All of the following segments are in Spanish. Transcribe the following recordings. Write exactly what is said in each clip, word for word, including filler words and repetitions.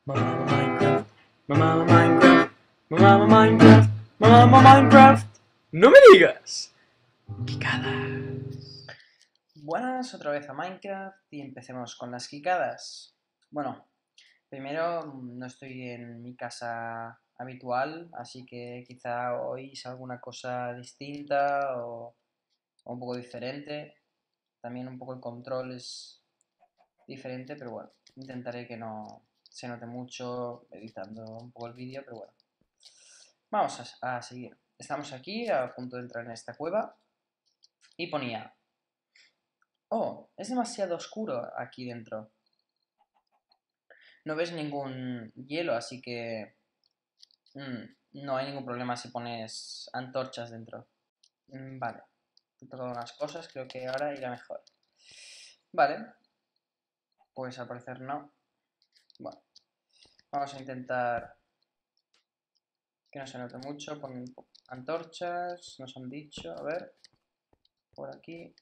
Mamá Minecraft, mamá Minecraft, mamá Minecraft, mamá Minecraft. ¡No me digas! Quicadas. Buenas, otra vez a Minecraft y empecemos con las quicadas. Bueno, primero no estoy en mi casa habitual, así que quizá oís alguna cosa distinta o, o un poco diferente. También un poco el control es diferente, pero bueno, intentaré que no se note mucho editando un poco el vídeo, pero bueno. Vamos a, a seguir. Estamos aquí a punto de entrar en esta cueva y ponía... Oh, es demasiado oscuro aquí dentro. No ves ningún hielo, así que mm, no hay ningún problema si pones antorchas dentro. Mm, vale, he tocado unas cosas, creo que ahora irá mejor. Vale, pues al parecer no. Bueno, vamos a intentar que no se note mucho. Poner antorchas, nos han dicho, a ver, por aquí.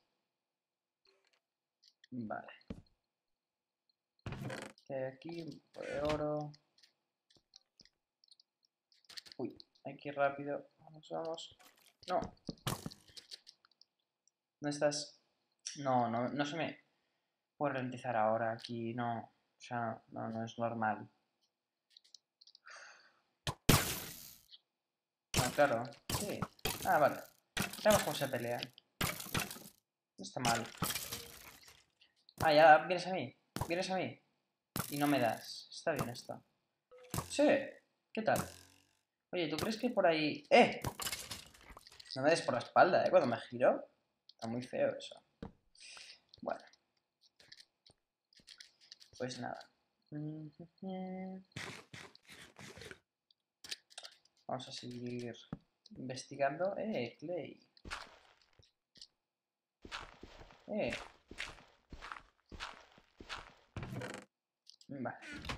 Vale. ¿Qué hay aquí? Un poco de oro. Uy, hay que ir rápido. Vamos, vamos. No. ¿Dónde estás? No, no, no se me puede ralentizar ahora aquí. No. O sea, no, no es normal. Ah, claro. Sí. Ah, vale. Veamos cómo se pelean. No está mal. Ah, ya vienes a mí. Vienes a mí. Y no me das. Está bien esto. Sí. ¿Qué tal? Oye, ¿tú crees que por ahí... ¡Eh! No me des por la espalda, ¿eh? Cuando me giro. Está muy feo eso. Bueno. Pues nada. Vamos a seguir investigando. ¡Eh, Clay! ¡Eh! Vale.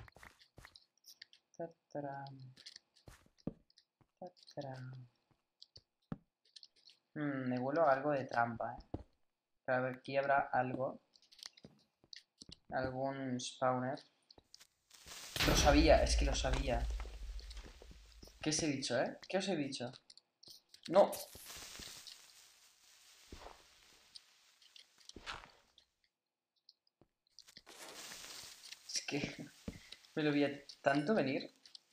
Ta-tarán. Ta-tarán. Mm, me huelo a algo de trampa, ¿eh? A ver, aquí habrá algo. Algún spawner. Lo sabía, es que lo sabía. ¿Qué os he dicho, eh? ¿Qué os he dicho? ¡No! Es que me lo vi tanto venir.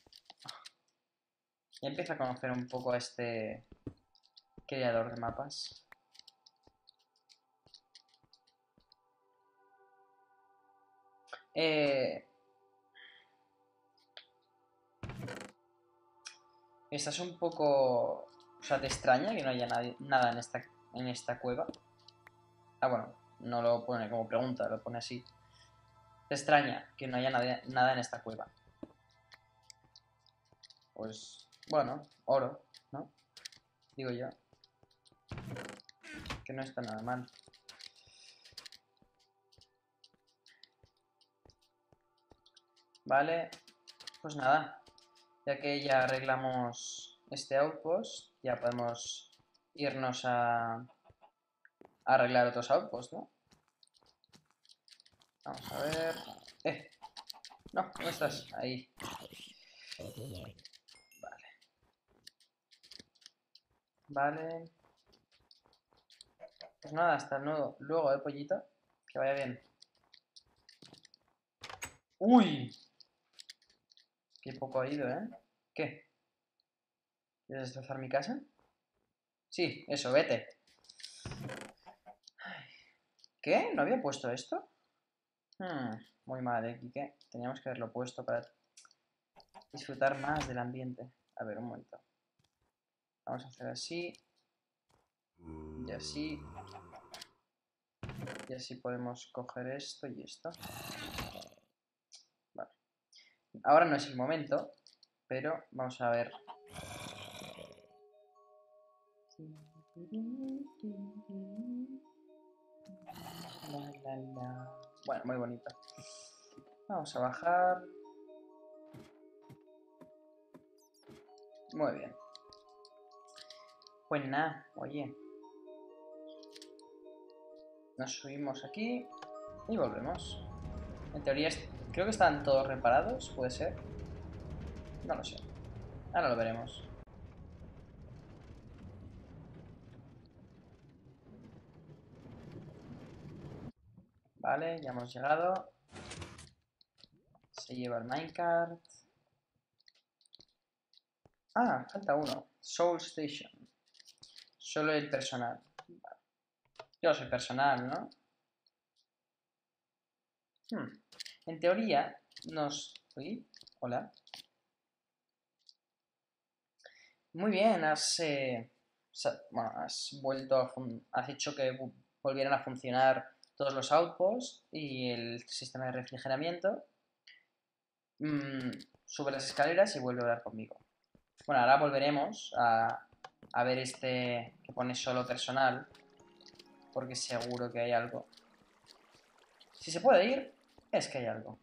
Ya empiezo a conocer un poco a este creador de mapas. Eh... Estás un poco... O sea, ¿te extraña que no haya nadie, nada en esta, en esta cueva? Ah, bueno, no lo pone como pregunta, lo pone así. ¿Te extraña que no haya nada, nada en esta cueva? Pues, bueno, oro, ¿no? Digo yo. Que no está nada mal. Vale, pues nada. Ya que ya arreglamos este outpost, ya podemos irnos a, a arreglar otros outposts, ¿no? Vamos a ver... ¡Eh! No, ¿dónde estás? Ahí. Vale. Vale. Pues nada, hasta luego, luego, ¿eh, pollito? Que vaya bien. ¡Uy! Qué poco ha ido, ¿eh? ¿Qué? ¿Quieres destrozar mi casa? Sí, eso, vete. ¿Qué? ¿No había puesto esto? Hmm, muy mal, ¿eh, Kike? Teníamos que haberlo puesto para disfrutar más del ambiente. A ver, un momento. Vamos a hacer así. Y así. Y así podemos coger esto y esto. Vale. Ahora no es el momento, pero vamos a ver. La, la, la. Bueno, muy bonito. Vamos a bajar. Muy bien. Pues nada, oye. Nos subimos aquí y volvemos. En teoría Creo que están todos reparados, puede ser. No lo sé. Ahora lo veremos. Vale, ya hemos llegado. Se lleva el minecart. Ah, falta uno. Soul Station. Solo el personal. Vale. Yo soy personal, ¿no? Hmm. En teoría, nos... Uy, hola. Muy bien, has, eh, sa- bueno, has vuelto a fun- has hecho que vu- volvieran a funcionar todos los outposts y el sistema de refrigeramiento. Mm, sube las escaleras y vuelve a hablar conmigo. Bueno, ahora volveremos a, a ver este que pone solo personal, porque seguro que hay algo. Si se puede ir, es que hay algo.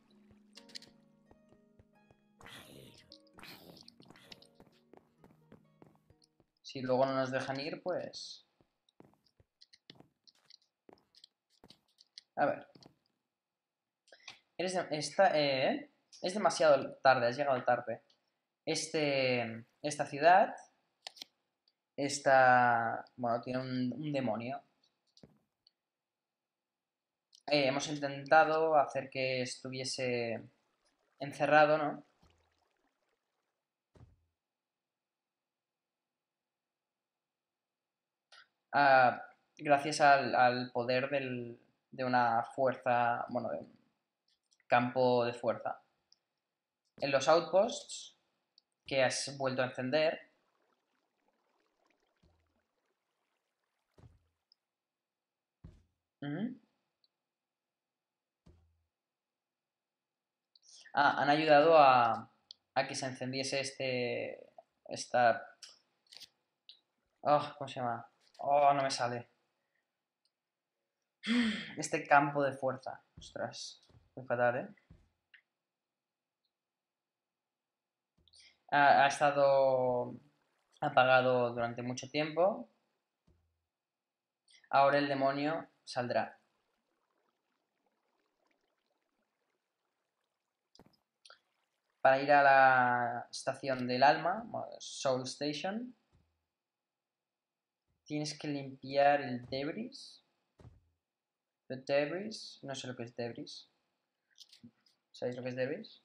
Si luego no nos dejan ir, pues... A ver. Eres de- esta, eh, es demasiado tarde, has llegado tarde. Este, esta ciudad está... Bueno, tiene un, un demonio. Eh, hemos intentado hacer que estuviese encerrado, ¿no? Ah, gracias al, al poder del- de una fuerza, bueno, de un campo de fuerza. En los outposts que has vuelto a encender, ujú, ah, han ayudado a, a que se encendiese este, esta, oh, ¿cómo se llama? Oh, no me sale. Este campo de fuerza. Ostras, muy fatal, ¿eh? Ha, ha estado apagado durante mucho tiempo. Ahora el demonio saldrá. Para ir a la estación del alma, Soul Station, tienes que limpiar el debris. The debris, no sé lo que es debris. ¿Sabéis lo que es debris?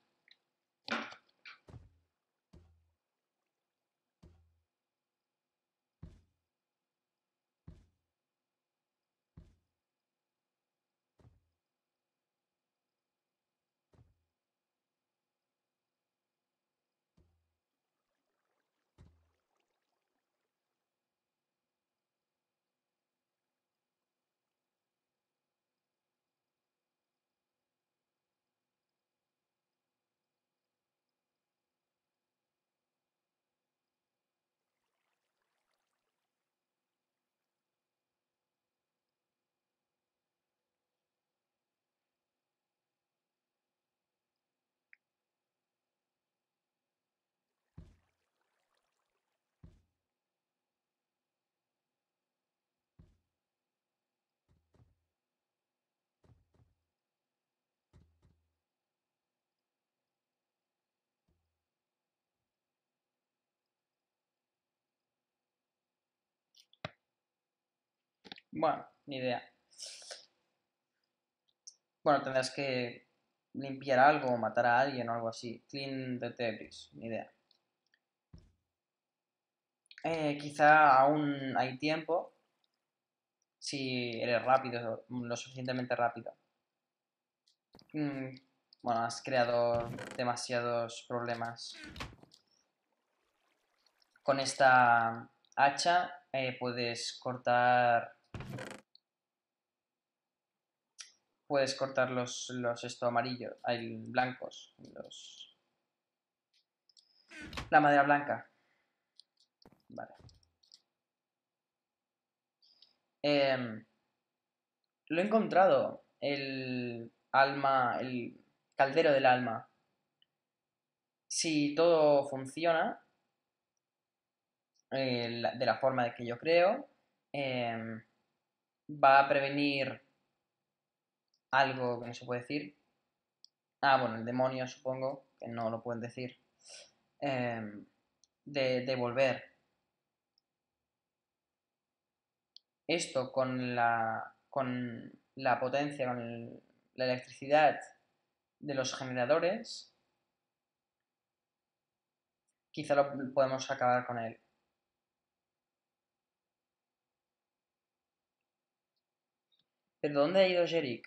Bueno, ni idea. Bueno, tendrás que limpiar algo, matar a alguien o algo así. Clean the debris, ni idea. Eh, quizá aún hay tiempo si eres rápido, lo suficientemente rápido. Mm, bueno, has creado demasiados problemas. Con esta hacha eh, puedes cortar. Puedes cortar los, los esto amarillos, hay blancos, los, la madera blanca. Vale. Em, lo he encontrado, el alma, el caldero del alma. Si todo funciona eh, la- de la forma de que yo creo, em, va a prevenir algo que no se puede decir. Ah, bueno, el demonio supongo, que no lo pueden decir. em, de, de volver esto con la, con la potencia, con el- la electricidad de los generadores, quizá lo podemos acabar con él. ¿Pero dónde ha ido Jerick?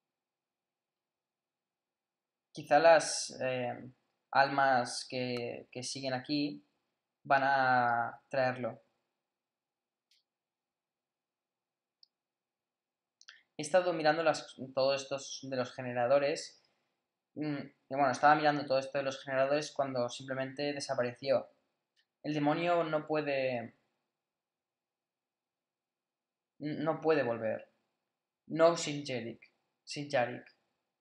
Quizá las eh, almas que, que siguen aquí van a traerlo. He estado mirando las, todos estos de los generadores. mm, y bueno, estaba mirando todo esto de los generadores cuando simplemente desapareció. El demonio no puede. No puede volver. No sin Jerick. Sin Jerick.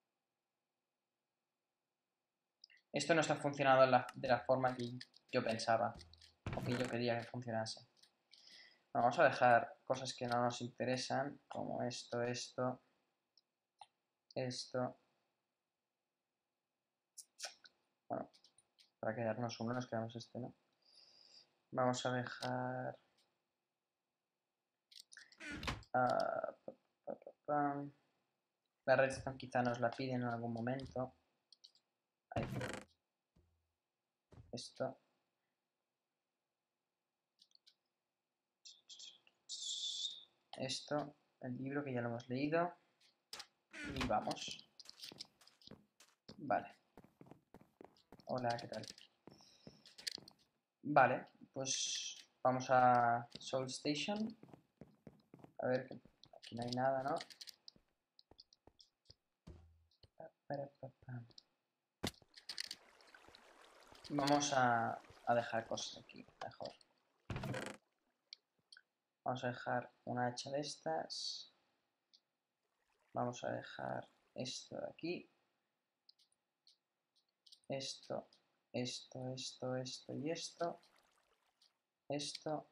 Esto no está funcionando de la, de la forma que yo pensaba. O que yo quería que funcionase. Bueno, vamos a dejar cosas que no nos interesan. Como esto, esto. Esto. Bueno, para quedarnos uno nos quedamos este, ¿no? Vamos a dejar... Uh, pa, pa, pa, pa. La redstone quizá nos la piden en algún momento. Ahí. Esto. Esto. El libro que ya lo hemos leído. Y vamos. Vale. Hola, ¿qué tal? Vale, pues vamos a Soul Station. A ver, que aquí no hay nada, ¿no? Vamos a, a dejar cosas aquí, mejor. Vamos a dejar una hacha de estas. Vamos a dejar esto de aquí. Esto, esto, esto, esto y esto. Esto.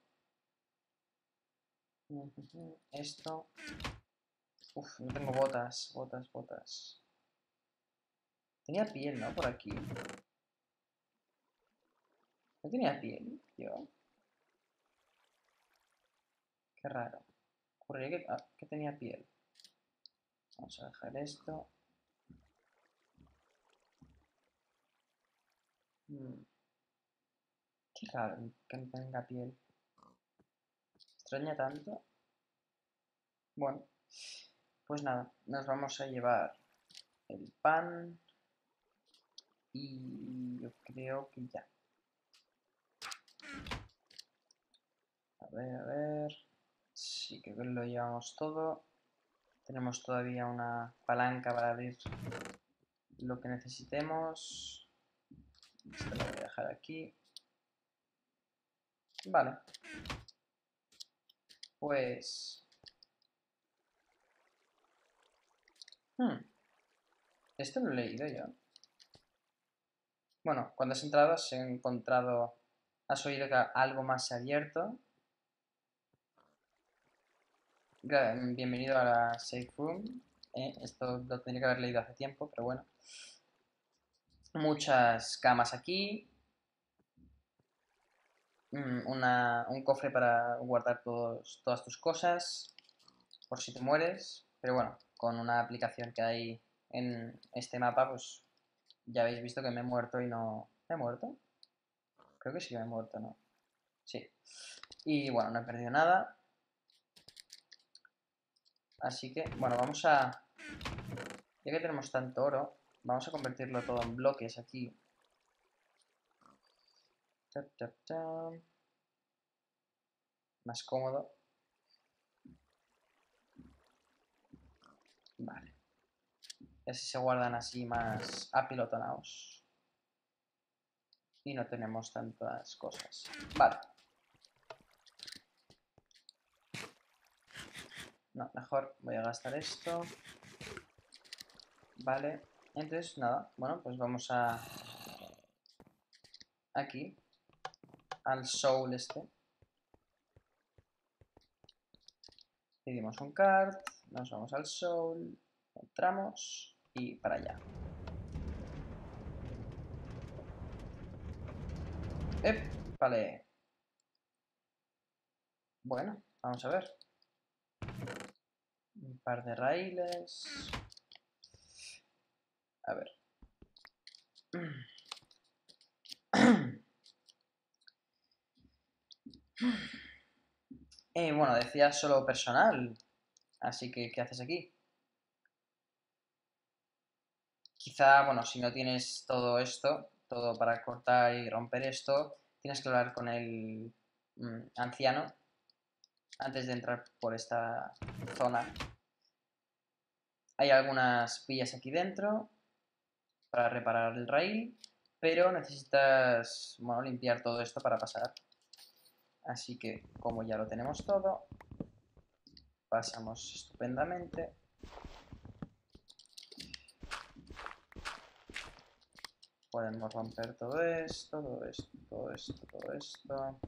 Esto. Uf, no tengo botas, botas, botas. Tenía piel, ¿no? Por aquí. ¿No tenía piel, yo? Qué raro. Ocurriría que, ah, que tenía piel. Vamos a dejar esto. Hmm. Qué raro que no tenga piel. Extraña tanto. Bueno, pues nada, nos vamos a llevar el pan. Y yo creo que ya. A ver, a ver. Sí, creo que lo llevamos todo. Tenemos todavía una palanca para abrir lo que necesitemos. Esto lo voy a dejar aquí. Vale. Pues... Hmm. Esto lo he leído yo. Bueno, cuando has entrado has encontrado... Has oído que algo más se ha abierto. Bienvenido a la Safe Room. Eh, esto lo tendría que haber leído hace tiempo, pero bueno. Muchas camas aquí. Una, un cofre para guardar todos, todas tus cosas. Por si te mueres. Pero bueno, con una aplicación que hay en este mapa, pues ya habéis visto que me he muerto y no... ¿Me he muerto? Creo que sí que me he muerto, ¿no? Sí. Y bueno, no he perdido nada. Así que, bueno, vamos a... Ya que tenemos tanto oro, vamos a convertirlo todo en bloques aquí. Ta, ta, ta. Más cómodo. Vale. Y así se guardan así más apilotonados. Y no tenemos tantas cosas. Vale. No, mejor voy a gastar esto. Vale. Entonces, nada. Bueno, pues vamos a... Aquí. Al soul este. Pedimos un card. Nos vamos al soul. Entramos. Y para allá. ¡Ep! Vale. Bueno, vamos a ver. Un par de raíles. A ver. Eh, bueno, decía solo personal. Así que, ¿qué haces aquí? Quizá, bueno, si no tienes todo esto, todo para cortar y romper esto, tienes que hablar con el mm, anciano antes de entrar por esta zona. Hay algunas villas aquí dentro para reparar el rail, pero necesitas, bueno, limpiar todo esto para pasar. Así que, como ya lo tenemos todo, pasamos estupendamente. Podemos romper todo esto, todo esto, todo esto, todo esto.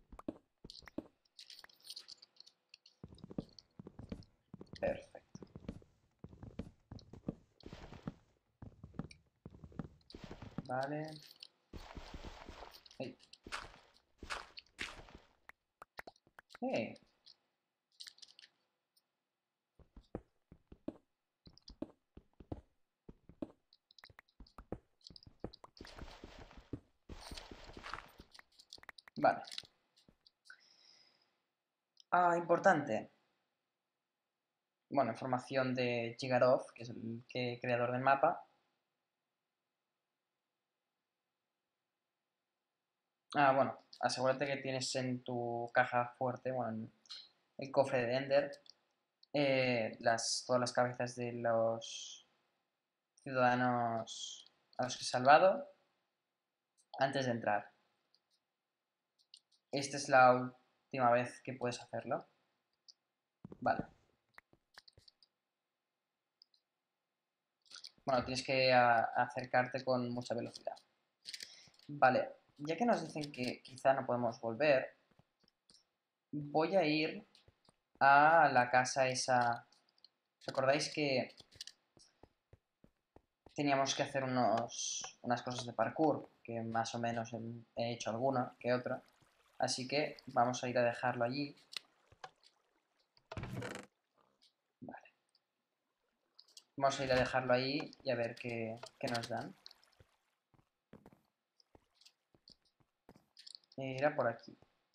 Perfecto. Vale. Hey. Hey. Vale. Ah, importante. Bueno, información de Jigarov, que es el que, creador del mapa. Ah, bueno, asegúrate que tienes en tu caja fuerte, bueno, en el cofre de Ender, eh, las, todas las cabezas de los ciudadanos a los que he salvado antes de entrar. Esta es la última vez que puedes hacerlo. Vale. Bueno, tienes que a, acercarte con mucha velocidad. Vale, ya que nos dicen que quizá no podemos volver, voy a ir a la casa esa. ¿Recordáis que teníamos que hacer unos, unas cosas de parkour? Que más o menos he hecho alguna que otra. Así que vamos a ir a dejarlo allí. Vale. Vamos a ir a dejarlo ahí y a ver qué, qué nos dan. Era por aquí.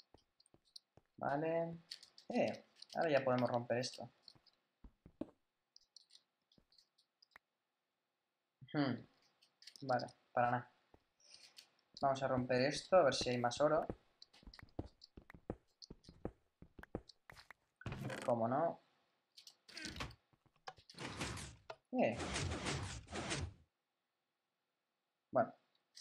Vale. Eh, ahora ya podemos romper esto. Hmm. Vale, para nada. Vamos a romper esto, a ver si hay más oro. Como no. Eh. Bueno.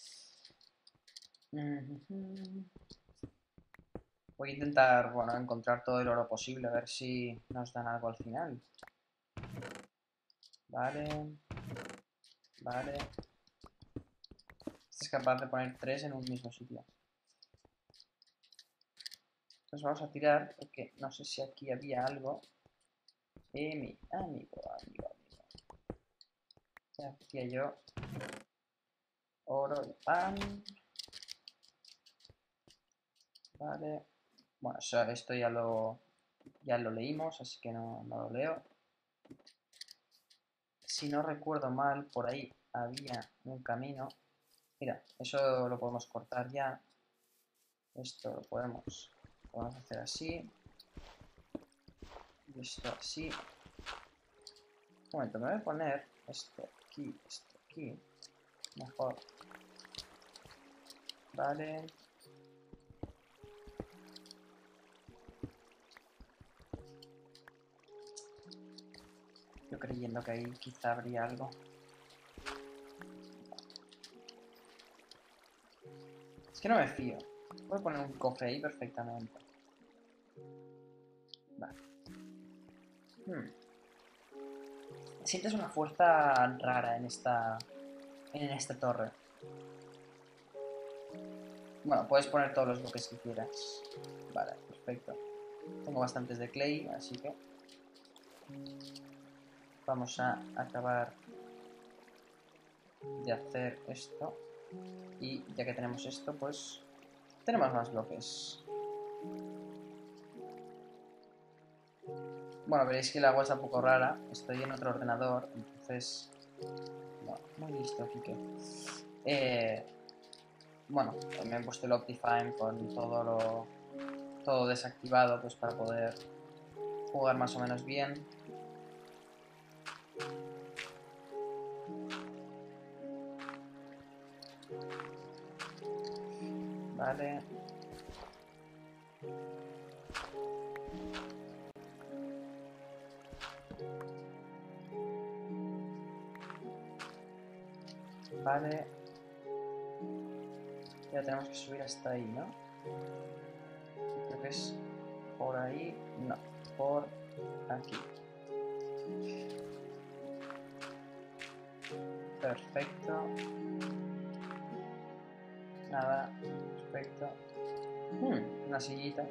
Voy a intentar, bueno, encontrar todo el oro posible, a ver si nos dan algo al final. Vale. Vale. Este es capaz de poner tres en un mismo sitio. Entonces vamos a tirar, porque no sé si aquí había algo. Eh, mi amigo, amigo, amigo. Ya decía yo. Oro y pan. Vale. Bueno, eso, esto ya lo, ya lo leímos, así que no, no lo leo. Si no recuerdo mal, por ahí había un camino. Mira, eso lo podemos cortar ya. Esto lo podemos, podemos hacer así. Y esto así. Un momento, me voy a poner esto aquí, esto aquí. Mejor. Vale. Yo creyendo que ahí quizá habría algo. Es que no me fío. Voy a poner un cofre ahí perfectamente. Vale. Hmm. Sientes una fuerza rara en esta, en esta torre. Bueno, puedes poner todos los bloques que quieras. Vale, perfecto. Tengo bastantes de clay, así que vamos a acabar de hacer esto. Y ya que tenemos esto, pues Tenemos más bloques. Bueno, veréis que la agua está un poco rara. Estoy en otro ordenador, entonces... Bueno, muy listo, Kike. Eh, bueno, me he puesto el Optifine con todo lo... todo desactivado, pues para poder jugar más o menos bien. Vale. Vale. Ya tenemos que subir hasta ahí, ¿no? Creo que es por ahí. No, por aquí. Perfecto. Nada, perfecto. Hmm, una sillita.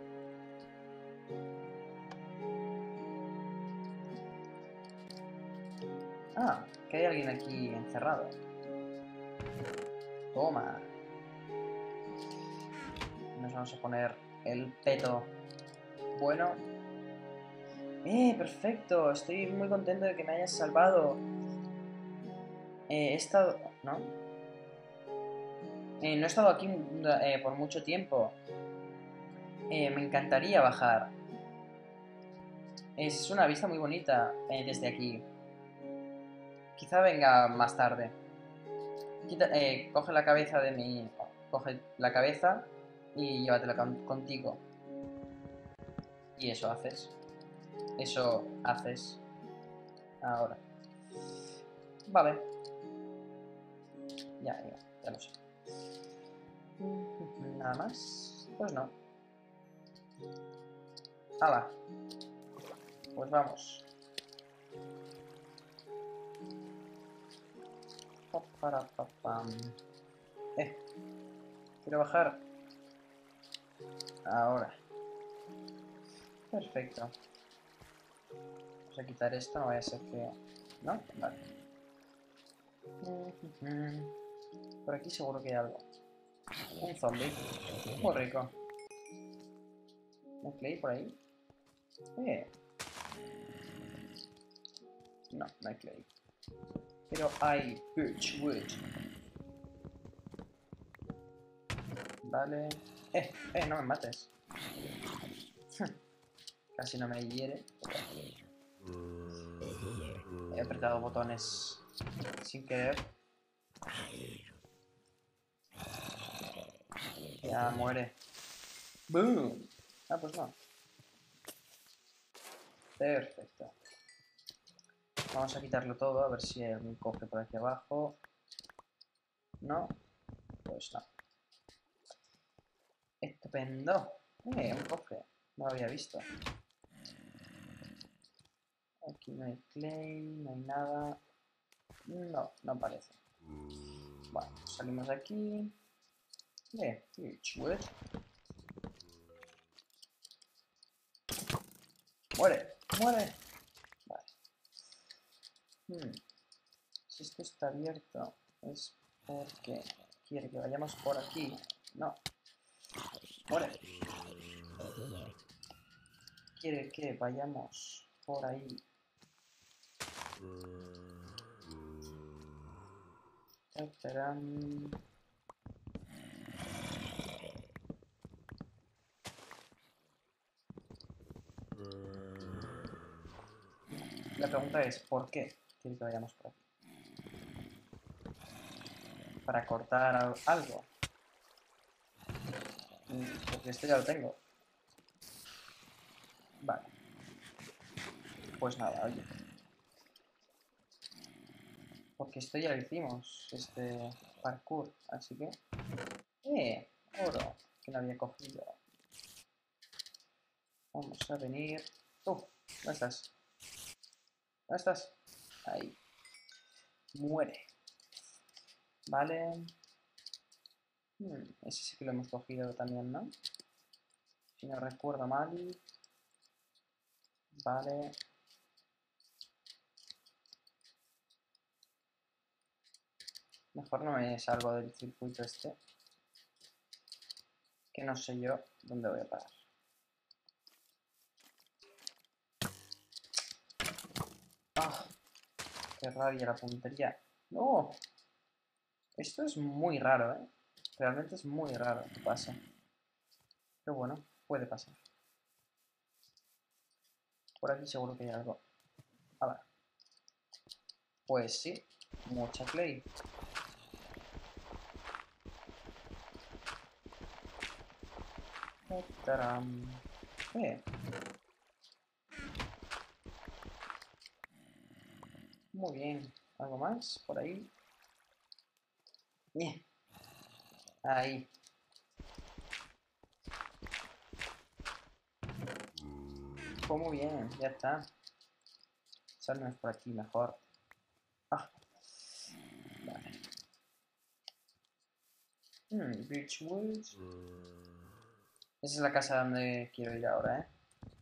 Ah, que hay alguien aquí encerrado. Toma. Nos vamos a poner el peto bueno. ¡Eh, perfecto! Estoy muy contento de que me hayas salvado. Eh, he estado... ¿No? Eh, no he estado aquí eh, por mucho tiempo. Eh, me encantaría bajar. Es una vista muy bonita eh, desde aquí. Quizá venga más tarde. Quita, eh, coge la cabeza de mi... Coge la cabeza y llévatela con, contigo. Y eso haces. Eso haces. Ahora. Vale. Ya, ya, ya lo sé. Nada más. Pues no. ¡Hala! Pues vamos. Eh, quiero bajar. Ahora. Perfecto. Vamos a quitar esto, no vaya a ser que... ¿No? Vale. Por aquí seguro que hay algo. Un zombie. Muy rico. ¿Un clay por ahí? Eh. No, no hay clay. Pero hay birch wood. Vale. Eh, eh, no me mates. Casi no me hiere. He apretado botones sin querer. Ya muere. ¡Boom! Ah, pues no. Perfecto. Vamos a quitarlo todo, a ver si hay algún cofre por aquí abajo. No. Pues no. Estupendo. Eh, un cofre. No lo había visto. Aquí no hay clay, no hay nada. No, no parece. Bueno, salimos de aquí. Eh, Birchwood. ¡Muere! ¡Muere! Vale. Hmm. Si esto está abierto es porque quiere que vayamos por aquí. No. ¡Muere! Quiere que vayamos por ahí. ¡Tarán! La pregunta es, ¿por qué quiere que vayamos por aquí? Para cortar al- algo. Mm, Porque esto ya lo tengo. Vale. Pues nada, oye. Porque esto ya lo hicimos, este parkour. Así que... ¡Eh! Oro. Que no había cogido. Vamos a venir... ¡Uh! ¿Dónde estás? ¿Dónde estás? Ahí. Muere. Vale. Hmm, ese sí que lo hemos cogido también, ¿no? Si no recuerdo mal. Vale. Mejor no me salgo del circuito este. que no sé yo dónde voy a parar. ¡Ah! ¡Qué rabia la puntería! ¡No! Esto es muy raro, ¿eh? Realmente es muy raro que pasa. Pero bueno, puede pasar. Por aquí seguro que hay algo. A ver. Pues sí, mucha clay. ¡Taram! Eh. Muy bien. ¿Algo más por ahí? Bien. Ahí. Pues muy bien, ya está. Salnos por aquí mejor. Ah, vale. Hmm, Beechwood. Esa es la casa donde quiero ir ahora, ¿eh?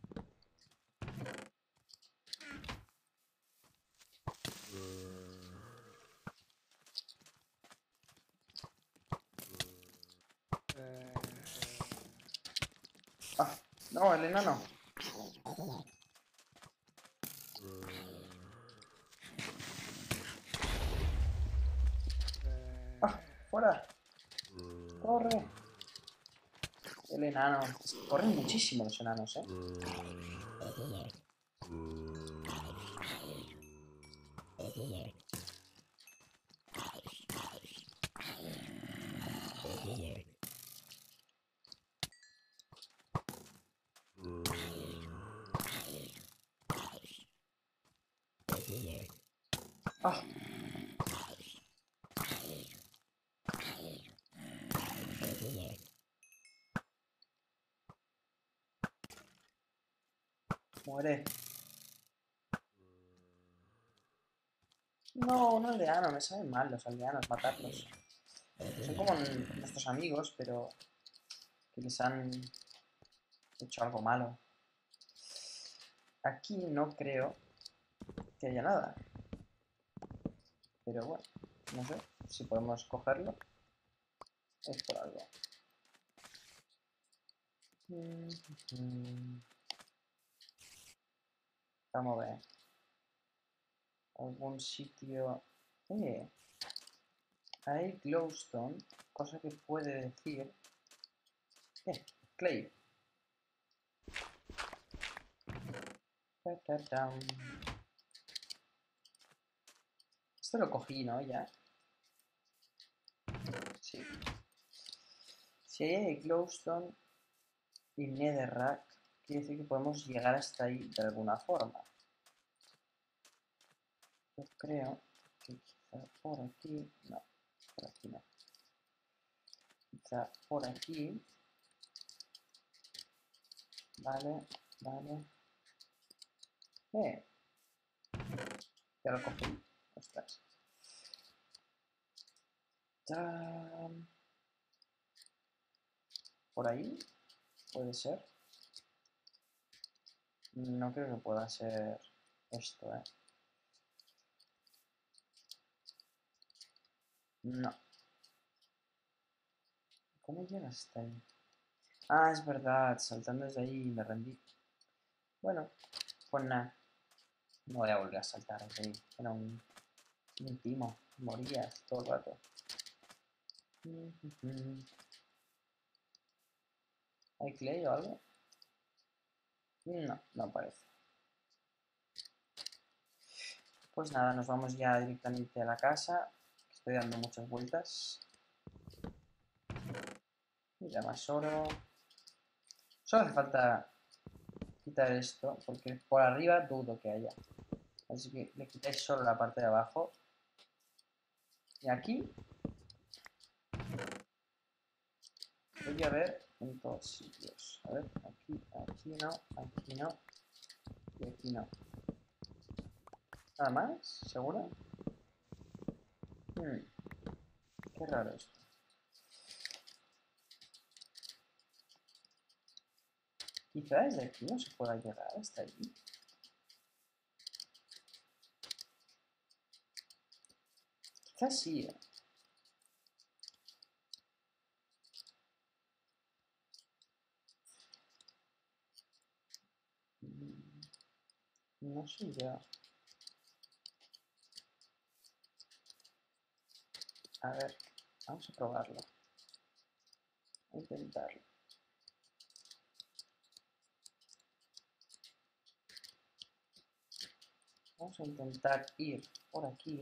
Ah, no, el enano. Ah, fuera. Corre. El enano. Corren muchísimo los enanos, ¿eh? Ah, muere. No, un aldeano. Me saben mal los aldeanos, matarlos. Son como nuestros amigos, pero que les han hecho algo malo. Aquí no creo que haya nada. Pero bueno, no sé si podemos cogerlo. Es por algo. Vamos a ver. Algún sitio... Eh, hay glowstone, cosa que puede decir... Eh, clay. Ta, ta, tam. Esto lo cogí, ¿no? Ya. Sí. Si hay glowstone y netherrack, quiere decir que podemos llegar hasta ahí de alguna forma. Yo creo que quizá por aquí... No, por aquí no. Quizá por aquí... Vale, vale. Eh. Ya lo cogí. Ostras. ¡Tan! ¿Por ahí? ¿Puede ser? No creo que pueda ser esto, ¿eh? No. ¿Cómo llega hasta ahí? Ah, es verdad. Saltando desde ahí me rendí. Bueno, pues nada. No voy a volver a saltar desde ahí. Era un, un timo. Morías todo el rato. ¿Hay clay o algo? No, no parece. Pues nada, nos vamos ya directamente a la casa. Estoy dando muchas vueltas. Ya más oro. Solo hace falta quitar esto, porque por arriba dudo que haya. Así que le quitáis solo la parte de abajo. Y aquí voy a ver en todos sitios. A ver, aquí, aquí no, aquí no. Y aquí no. ¿Nada más? ¿Seguro? Hmm, qué raro esto. Quizá desde aquí no se pueda llegar hasta allí. Quizás sí, ¿eh? No sé yo. A ver, vamos a probarlo. A intentarlo. Vamos a intentar ir por aquí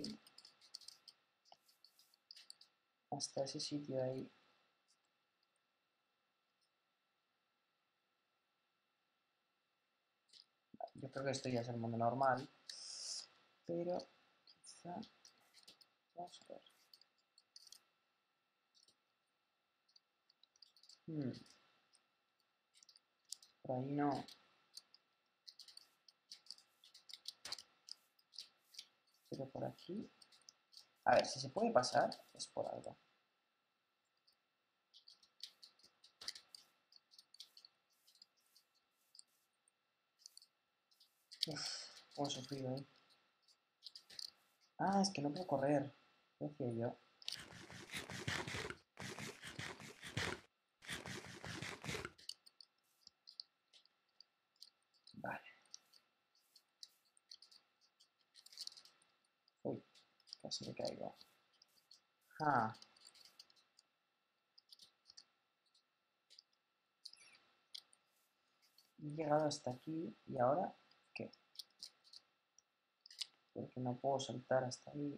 hasta ese sitio de ahí. Yo creo que esto ya es el mundo normal, pero quizá... Vamos a ver. Hmm. Por ahí no. Pero por aquí... A ver, si se puede pasar, es por algo. Uf, cómo he sufrido ahí. Ah, es que no puedo correr. ¿Qué decía yo? Vale. Uy, casi me caigo. Ah. He llegado hasta aquí y ahora, ¿qué? Porque no puedo saltar hasta ahí.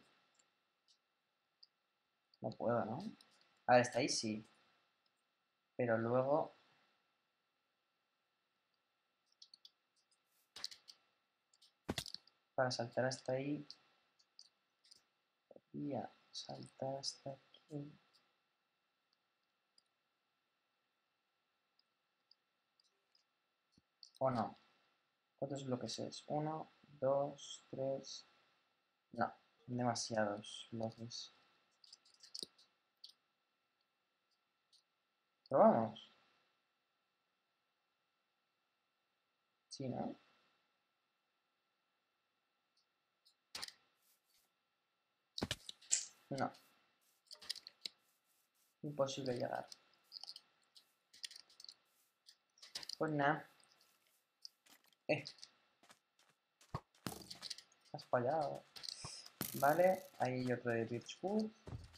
No puedo, ¿no? A ver, hasta ahí sí. Pero luego... Para saltar hasta ahí... Podría saltar hasta aquí. ¿O no? ¿Cuántos bloques es? Uno, dos, tres... No, son demasiados bloques. ¿Probamos? Sí, ¿no? No. Imposible llegar. Pues nada. Eh, has fallado. Vale, ahí hay otro de Birchwood.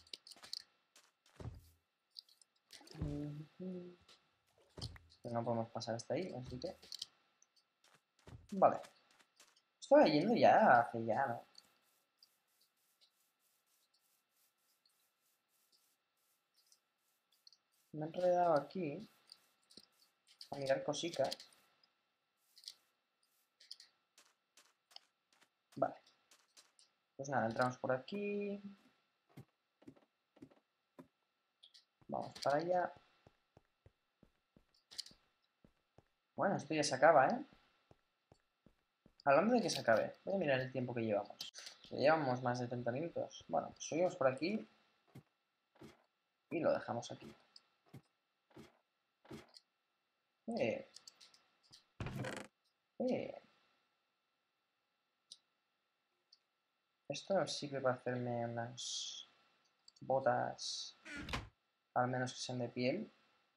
Pero no podemos pasar hasta ahí, así que... Vale. Estaba yendo ya hace ya, ¿no? Me he enredado aquí a mirar cositas. Vale. Pues nada, entramos por aquí. Vamos para allá. Bueno, esto ya se acaba, ¿eh? Hablando de que se acabe, voy a mirar el tiempo que llevamos. Ya llevamos más de treinta minutos. Bueno, pues subimos por aquí y lo dejamos aquí. Eh. Eh. Esto sirve para hacerme unas botas, al menos que sean de piel.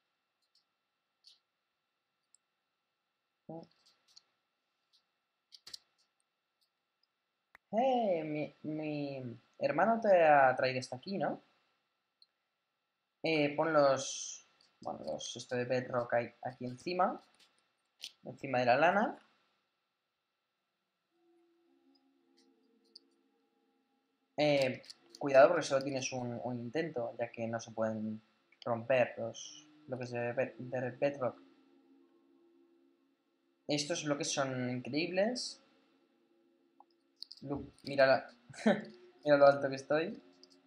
Eh, mi, mi hermano te ha traído hasta aquí, ¿no? Eh, pon los, bueno, los, esto de bedrock ahí- aquí encima, encima de la lana. Eh, cuidado porque solo tienes un, un intento, ya que no se pueden romper los bloques de, bed- de bedrock. Estos bloques son increíbles. Lu- mira, la- mira lo alto que estoy.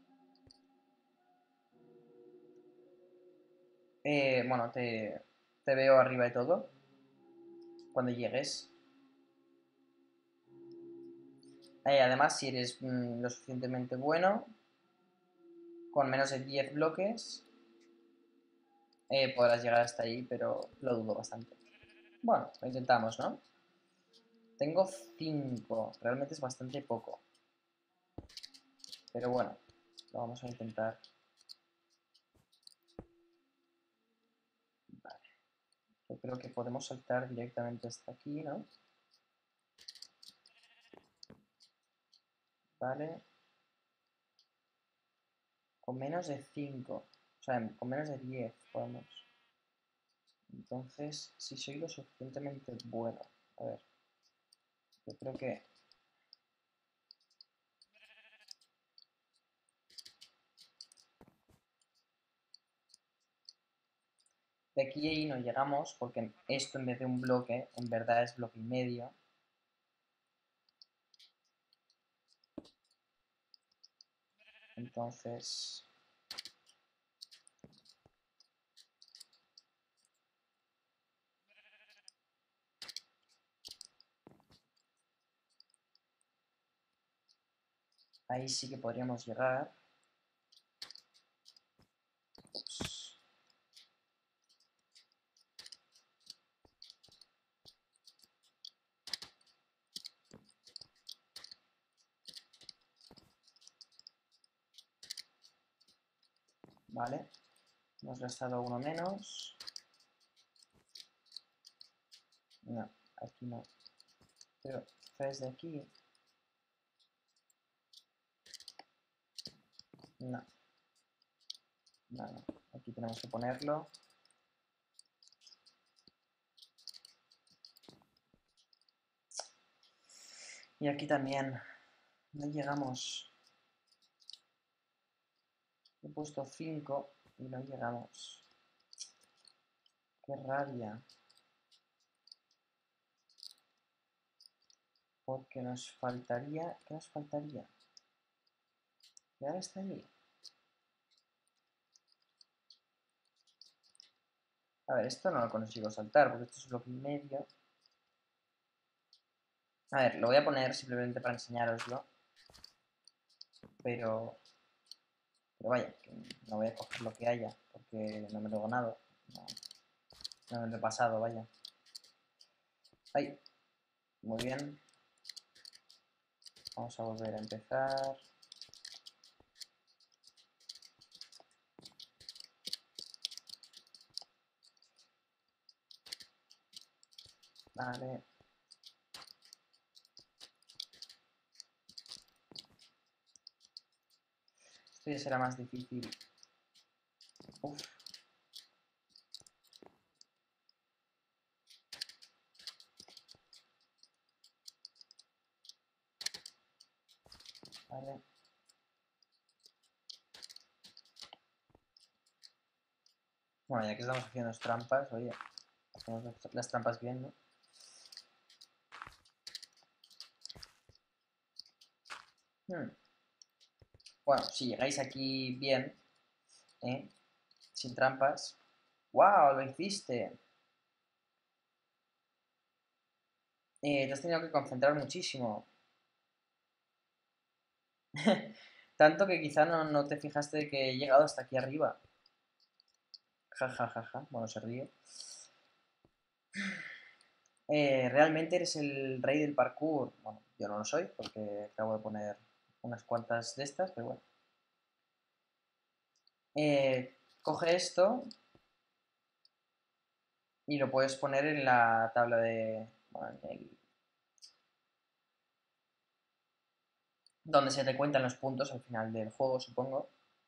Eh, bueno, te, te veo arriba de todo cuando llegues. Eh, además, si eres mm, lo suficientemente bueno, con menos de diez bloques, eh, podrás llegar hasta ahí, pero lo dudo bastante. Bueno, lo intentamos, ¿no? Tengo cinco, realmente es bastante poco. Pero bueno, lo vamos a intentar. Vale. Yo creo que podemos saltar directamente hasta aquí, ¿no? Vale. Con menos de cinco. O sea, con menos de diez podemos. Entonces, si soy lo suficientemente bueno. A ver. Yo creo que... De aquí a ahí no llegamos porque esto en vez de un bloque, en verdad es bloque y medio. Entonces... Ahí sí que podríamos llegar. Ups. Vale. Hemos gastado uno menos. No, aquí no. Pero desde aquí... No. No, no. Aquí tenemos que ponerlo. Y aquí también. No llegamos. He puesto cinco y no llegamos. Qué rabia. Porque nos faltaría... ¿Qué nos faltaría? Y ahora está ahí. A ver, esto no lo consigo saltar porque esto es bloque y medio. A ver, lo voy a poner simplemente para enseñároslo. Pero... Pero vaya, que no voy a coger lo que haya porque no me lo he ganado. No, no me lo he pasado, vaya. ¡Ay! Muy bien. Vamos a volver a empezar. Vale. Esto ya será más difícil. Uf. Vale. Bueno, ya que estamos haciendo las trampas, oye, hacemos las trampas bien, ¿no? Hmm. Bueno, si llegáis aquí bien, ¿eh? Sin trampas. ¡Wow! Lo hiciste. Eh, te has tenido que concentrar muchísimo. Tanto que quizá no, no te fijaste de que he llegado hasta aquí arriba. Ja, ja, ja, ja. Bueno, se ríe. Eh, ¿realmente eres el rey del parkour? Bueno, yo no lo soy porque acabo de poner unas cuantas de estas, pero bueno. Eh, coge esto y lo puedes poner en la tabla de... Bueno, en el- donde se te cuentan los puntos al final del juego, supongo.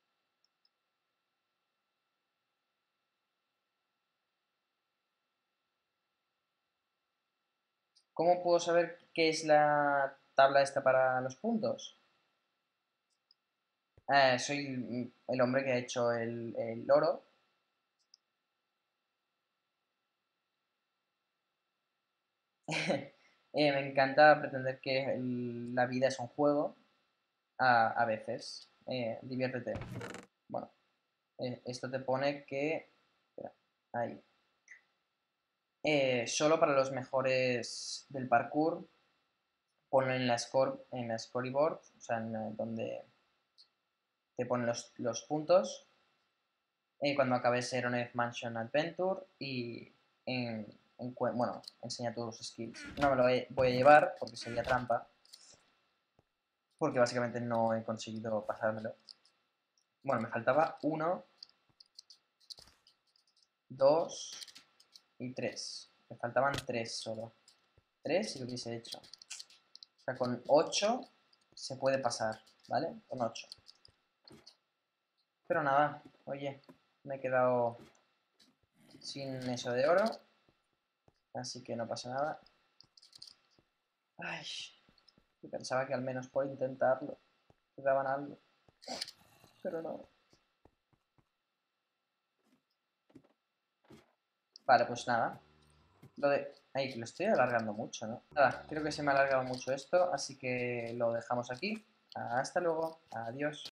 ¿Cómo puedo saber qué es la tabla esta para los puntos? Eh, soy el hombre que ha hecho el, el oro. Eh, me encanta pretender que el- la vida es un juego, a, a veces. Eh, diviértete. Bueno, eh, esto te pone que... Espera, ahí. Eh, solo para los mejores del parkour, ponlo en la score, en la scoreboard, o sea, en, eh, donde te ponen los, los puntos, eh, cuando acabes Aeronave Mansion Adventure y en, en bueno, enseña tus skills. No me lo voy a llevar porque sería trampa, porque básicamente no he conseguido pasármelo. Bueno, me faltaba uno, dos y tres. Me faltaban tres solo. Tres y lo hubiese hecho. O sea, con ocho se puede pasar, ¿vale? Con ocho. Pero nada, oye, me he quedado sin eso de oro, así que no pasa nada. Ay, yo pensaba que al menos por intentarlo te daban algo, pero no. Vale, pues nada. Lo de... Ay, que lo estoy alargando mucho, ¿no? Nada, creo que se me ha alargado mucho esto, así que lo dejamos aquí. Hasta luego. Adiós.